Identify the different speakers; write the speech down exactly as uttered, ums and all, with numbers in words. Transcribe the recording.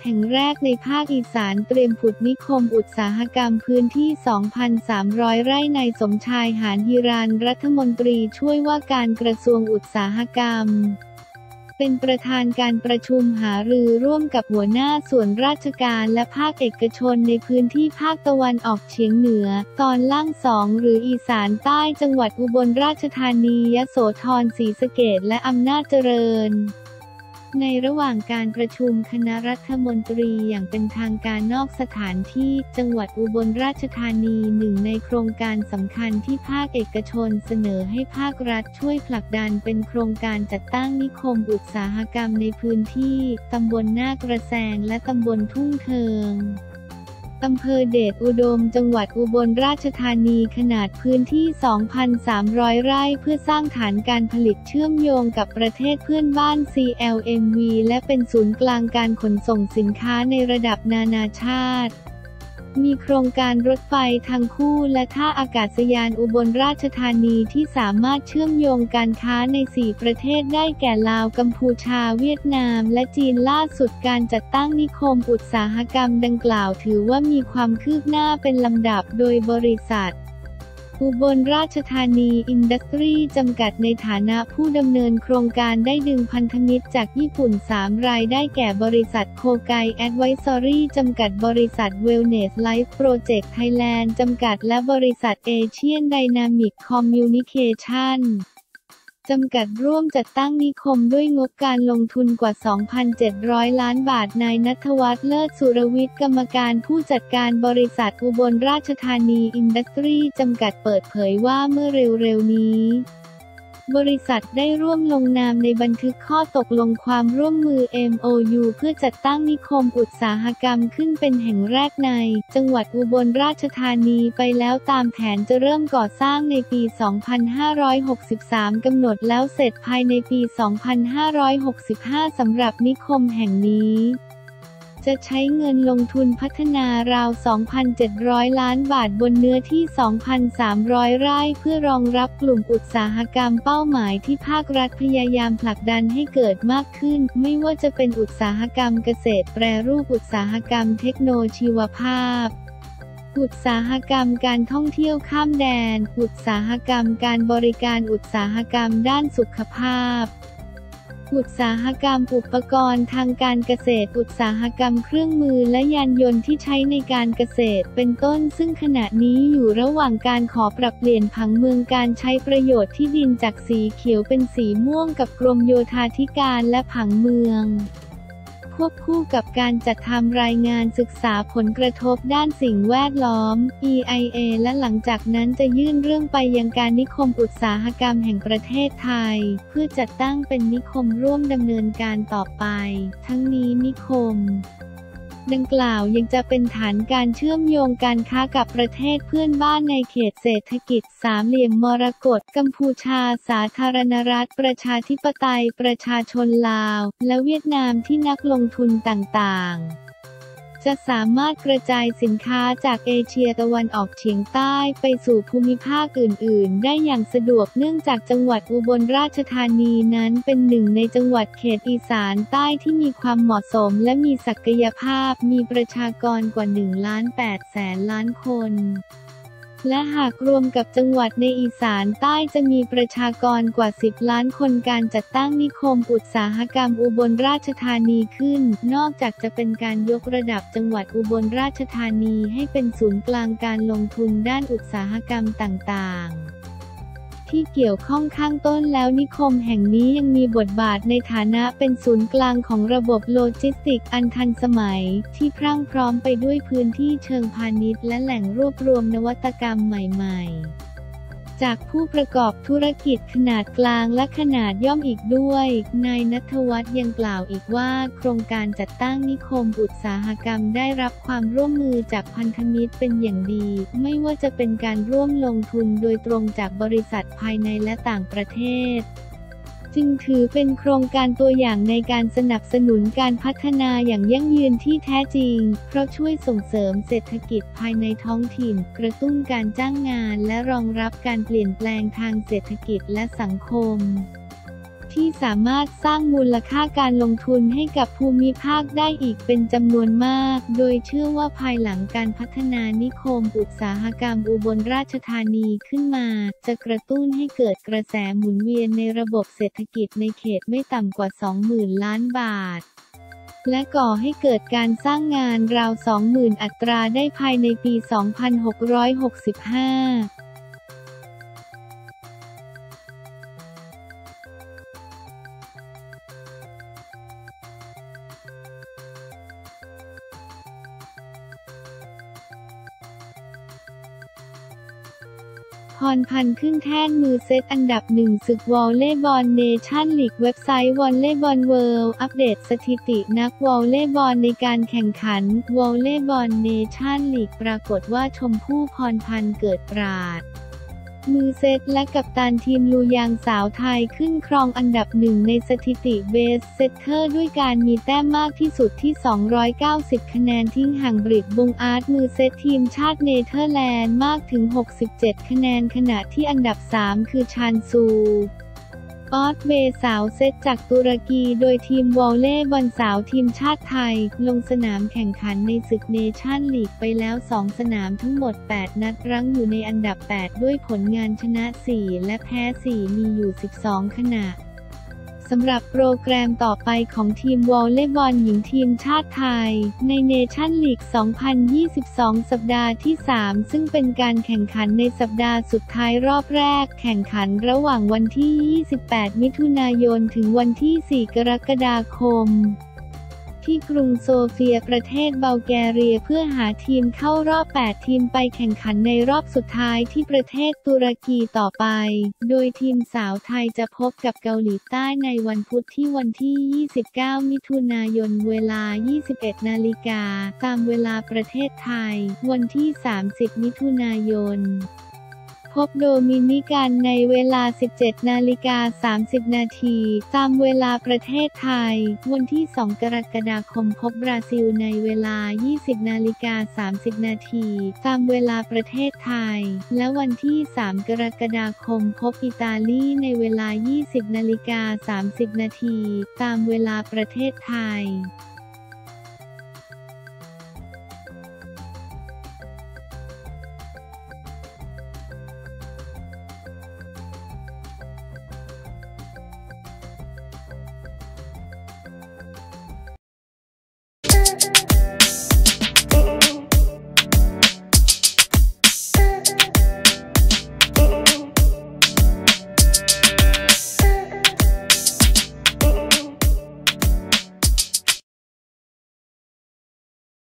Speaker 1: แห่งแรกในภาคอีสานเตรียมผุดนิคมอุตสาหกรรมพื้นที่ สองพันสามร้อย ไร่นายสมชายหาญฮิรัญย์รัฐมนตรีช่วยว่าการกระทรวงอุตสาหกรรมเป็นประธานการประชุมหารือร่วมกับหัวหน้าส่วนราชการและภาคเอกชนในพื้นที่ภาคตะวันออกเฉียงเหนือตอนล่างสองหรืออีสานใต้จังหวัดอุบลราชธานียโสธรศรีสะเกษและอำนาจเจริญในระหว่างการประชุมคณะรัฐมนตรีอย่างเป็นทางการนอกสถานที่จังหวัดอุบลราชธานีหนึ่งในโครงการสำคัญที่ภาคเอกชนเสนอให้ภาครัฐช่วยผลักดันเป็นโครงการจัดตั้งนิคมอุตสาหกรรมในพื้นที่ตำบลนากระแซงและตำบลทุ่งเทิงอำเภอเดชอุดมจังหวัดอุบลราชธานีขนาดพื้นที่ สองพันสามร้อย ไร่เพื่อสร้างฐานการผลิตเชื่อมโยงกับประเทศเพื่อนบ้าน ซี แอล เอ็ม วี และเป็นศูนย์กลางการขนส่งสินค้าในระดับนานาชาติมีโครงการรถไฟทางคู่และท่าอากาศยานอุบลราชธานีที่สามารถเชื่อมโยงการค้าในสี่ประเทศได้แก่ลาวกัมพูชาเวียดนามและจีนล่าสุดการจัดตั้งนิคมอุตสาหกรรมดังกล่าวถือว่ามีความคืบหน้าเป็นลำดับโดยบริษัทอุบลราชธานีอินดัสทรีจำกัดในฐานะผู้ดำเนินโครงการได้ดึงพันธมิตรจากญี่ปุ่นสามรายได้แก่บริษัทโคไกแอดไวซอรี่จำกัดบริษัทเวลเนสไลฟ์โปรเจกต์ไทยแลนด์จำกัดและบริษัทเอเชียนไดนามิกคอมมิวนิเคชั่นจำกัดร่วมจัดตั้งนิคมด้วยงบการลงทุนกว่า สองพันเจ็ดร้อย ล้านบาทนายณัฐวัฒน์เลิศสุรวิทย์กรรมการผู้จัดการบริษัทอุบลราชธานีอินดัสทรีจำกัดเปิดเผยว่าเมื่อเร็วๆนี้บริษัทได้ร่วมลงนามในบันทึกข้อตกลงความร่วมมือ เอ็ม โอ ยู เพื่อจัดตั้งนิคมอุตสาหกรรมขึ้นเป็นแห่งแรกในจังหวัดอุบลราชธานีไปแล้วตามแผนจะเริ่มก่อสร้างในปี สองพันห้าร้อยหกสิบสาม กำหนดแล้วเสร็จภายในปี สองพันห้าร้อยหกสิบห้า สำหรับนิคมแห่งนี้จะใช้เงินลงทุนพัฒนาราว สองพันเจ็ดร้อย ล้านบาทบนเนื้อที่ สองพันสามร้อย ไร่เพื่อรองรับกลุ่มอุตสาหกรรมเป้าหมายที่ภาครัฐพยายามผลักดันให้เกิดมากขึ้นไม่ว่าจะเป็นอุตสาหกรรมเกษตรแปรรูปอุตสาหกรรมเทคโนโลยีชีวภาพอุตสาหกรรมการท่องเที่ยวข้ามแดนอุตสาหกรรมการบริการอุตสาหกรรมด้านสุขภาพอุตสาหกรรมอุปกรณ์ทางการเกษตรอุตสาหกรรมเครื่องมือและยานยนต์ที่ใช้ในการเกษตรเป็นต้นซึ่งขณะนี้อยู่ระหว่างการขอปรับเปลี่ยนผังเมืองการใช้ประโยชน์ที่ดินจากสีเขียวเป็นสีม่วงกับกรมโยธาธิการและผังเมืองควบคู่กับการจัดทำรายงานศึกษาผลกระทบด้านสิ่งแวดล้อม อี ไอ เอ และหลังจากนั้นจะยื่นเรื่องไปยังการนิคมอุตสาหกรรมแห่งประเทศไทยเพื่อจัดตั้งเป็นนิคมร่วมดำเนินการต่อไปทั้งนี้นิคมดังกล่าวยังจะเป็นฐานการเชื่อมโยงการค้ากับประเทศเพื่อนบ้านในเขตเศรษฐกิจสามเหลี่ยมมรกตกัมพูชาสาธารณรัฐประชาธิปไตยประชาชนลาวและเวียดนามที่นักลงทุนต่างๆจะสามารถกระจายสินค้าจากเอเชียตะวันออกเฉียงใต้ไปสู่ภูมิภาคอื่นๆได้อย่างสะดวกเนื่องจากจังหวัดอุบลราชธานีนั้นเป็นหนึ่งในจังหวัดเขตอีสานใต้ที่มีความเหมาะสมและมีศักยภาพมีประชากรกว่า หนึ่งล้านแปดแสน ล้านคนและหากรวมกับจังหวัดในอีสานใต้จะมีประชากรกว่าสิบล้านคนการจัดตั้งนิคมอุตสาหกรรมอุบลราชธานีขึ้นนอกจากจะเป็นการยกระดับจังหวัดอุบลราชธานีให้เป็นศูนย์กลางการลงทุนด้านอุตสาหกรรมต่างๆที่เกี่ยวข้องข้างต้นแล้วนิคมแห่งนี้ยังมีบทบาทในฐานะเป็นศูนย์กลางของระบบโลจิสติกส์อันทันสมัยที่พรั่งพร้อมไปด้วยพื้นที่เชิงพาณิชย์และแหล่งรวบรวมนวัตกรรมใหม่ๆจากผู้ประกอบธุรกิจขนาดกลางและขนาดย่อมอีกด้วยนายณัฐวัฒน์ยังกล่าวอีกว่าโครงการจัดตั้งนิคมอุตสาหกรรมได้รับความร่วมมือจากพันธมิตรเป็นอย่างดีไม่ว่าจะเป็นการร่วมลงทุนโดยตรงจากบริษัทภายในและต่างประเทศจึงถือเป็นโครงการตัวอย่างในการสนับสนุนการพัฒนาอย่างยั่งยืนที่แท้จริงเพราะช่วยส่งเสริมเศรษฐกิจภายในท้องถิ่นกระตุ้นการจ้างงานและรองรับการเปลี่ยนแปลงทางเศรษฐกิจและสังคมทที่สามารถสร้างมูลค่าการลงทุนให้กับภูมิภาคได้อีกเป็นจำนวนมากโดยเชื่อว่าภายหลังการพัฒนานิคมอุตสาหกรรมอุบลราชธานีขึ้นมาจะกระตุ้นให้เกิดกระแสหมุนเวียนในระบบเศรษฐกิจในเขตไม่ต่ำกว่า สองหมื่น ล้านบาทและก่อให้เกิดการสร้างงานราว สองหมื่น อัตราได้ภายในปี สองพันหกร้อยหกสิบห้าพรพันธ์ขึ้นแท่นมือเซตอันดับหนึ่งศึกวอลเลย์บอลเนชั่นลีกเว็บไซต์วอลเลย์บอลเวิลด์อัปเดตสถิตินักวอลเลย์บอลในการแข่งขันวอลเลย์บอลเนชั่นลีกปรากฏว่าชมพู่พรพันธ์เกิดปราดมือเซตและกัปตันทีมลูยางสาวไทยขึ้นครองอันดับหนึ่งในสถิติเบสเซตเตอร์ด้วยการมีแต้มมากที่สุดที่สองร้อยเก้าสิบคะแนนทิ้งห่างบริดบงอาร์ตมือเซตทีมชาติเนเธอร์แลนด์มากถึงหกสิบเจ็ดคะแนนขณะที่อันดับสามคือชานซูออสเวย์สาวเซตจากตุรกีโดยทีมวอลเลย์บอลสาวทีมชาติไทยลงสนามแข่งขันในศึกเนชั่นลีกไปแล้วสองสนามทั้งหมดแปดนัดรั้งอยู่ในอันดับแปดด้วยผลงานชนะสี่และแพ้สี่มีอยู่สิบสองขณะสำหรับโปรแกรมต่อไปของทีมวอลเลย์บอลหญิงทีมชาติไทยในเนชั่นลีก สองพันยี่สิบสอง สัปดาห์ที่ สาม ซึ่งเป็นการแข่งขันในสัปดาห์สุดท้ายรอบแรกแข่งขันระหว่างวันที่ ยี่สิบแปด มิถุนายนถึงวันที่ สี่ กรกฎาคมที่กรุงโซเฟียประเทศบัลแกเรียเพื่อหาทีมเข้ารอบ แปด ทีมไปแข่งขันในรอบสุดท้ายที่ประเทศตุรกีต่อไปโดยทีมสาวไทยจะพบกับเกาหลีใต้ในวันพุธที่วันที่ ยี่สิบเก้า มิถุนายนเวลา ยี่สิบเอ็ด นาฬิกาตามเวลาประเทศไทยวันที่ สามสิบ มิถุนายนพบโดมินิกันในเวลา สิบเจ็ด นาฬิกา สามสิบ นาทีตามเวลาประเทศไทยวันที่ สอง กรกฎาคมพบบราซิลในเวลา ยี่สิบ นาฬิกา สามสิบ นาทีตามเวลาประเทศไทยและวันที่ สาม กรกฎาคมพบอิตาลีในเวลา ยี่สิบ นาฬิกา สามสิบ นาทีตามเวลาประเทศไทย